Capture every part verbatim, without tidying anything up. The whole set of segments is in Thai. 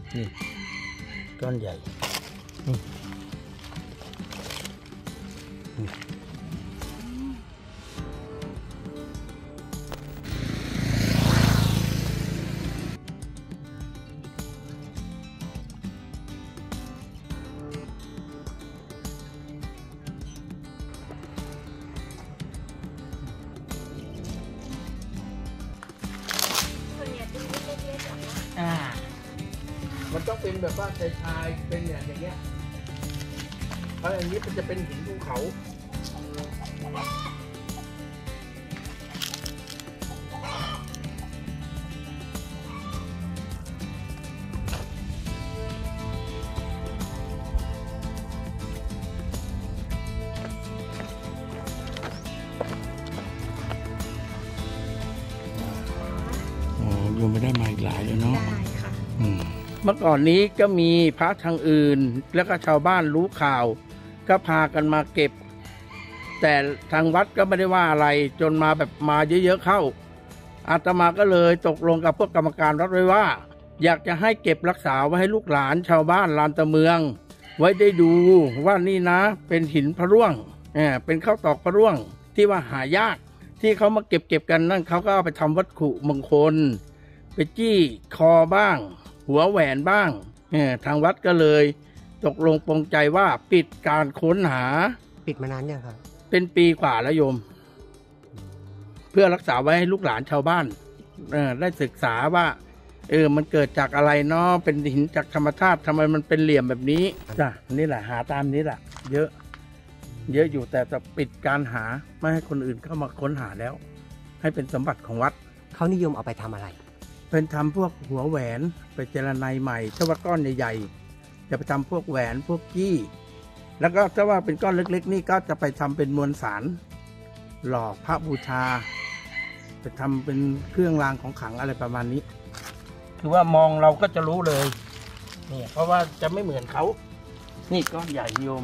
นี่ก้อนใหญ่นี่นี่อ่ามันต้องเป็นแบบว่าชายชายเป็นอย่างเงี้ยเพราะอันนี้มันจะเป็นหินภูเขาโยมไม่ได้มาอีกหลายเลยเนาะได้ค่ะเมื่อก่อนนี้ก็มีพระทางอื่นแล้วก็ชาวบ้านรู้ข่าวก็พากันมาเก็บแต่ทางวัดก็ไม่ได้ว่าอะไรจนมาแบบมาเยอะๆเข้าอาตมาก็เลยตกลงกับพวกกรรมการวัดไว้ว่าอยากจะให้เก็บรักษาไว้ให้ลูกหลานชาวบ้านลานตะเมืองไว้ได้ดูว่านี่นะเป็นหินพระร่วงเออเป็นข้าวตอกพระร่วงที่ว่าหายากที่เขามาเก็บเก็บกันนั่นเขาก็เอาไปทำวัตถุมงคลไปจี้คอบ้างหัวแหวนบ้างทางวัดก็เลยตกลงปรงใจว่าปิดการค้นหาปิดมานานยังครับเป็นปีกว่าแล้วโยมเพื่อรักษาไว้ให้ลูกหลานชาวบ้านได้ศึกษาว่าเออมันเกิดจากอะไรเนาะเป็นหินจากธรรมชาติทำไมมันเป็นเหลี่ยมแบบนี้จ้ะนี่แหละหาตามนี้แหละเยอะเยอะอยู่แต่จะปิดการหาไม่ให้คนอื่นเข้ามาค้นหาแล้วให้เป็นสมบัติของวัดเขานิยมเอาไปทำอะไรเป็นทำพวกหัวแหวนไปเจรไนใหม่ถ้าว่าก้อนใหญ่ๆจะไปทำพวกแหวนพวกจี้แล้วก็ถ้าว่าเป็นก้อนเล็กๆนี่ก็จะไปทำเป็นมวลสารหล่อพระบูชาไปทำเป็นเครื่องรางของขลังอะไรประมาณนี้คือว่ามองเราก็จะรู้เลยนี่เพราะว่าจะไม่เหมือนเขานี่ก้อนใหญ่โยม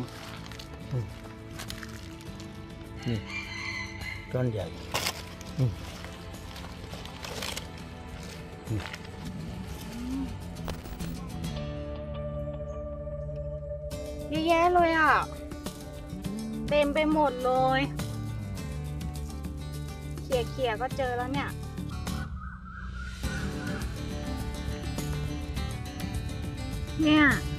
นี่ก้อนใหญ่เยอะแยะเลยอ่ะเต็มไปหมดเลยเขี่ยเขี่ยก็เจอแล้วเนี่ยเนี่ย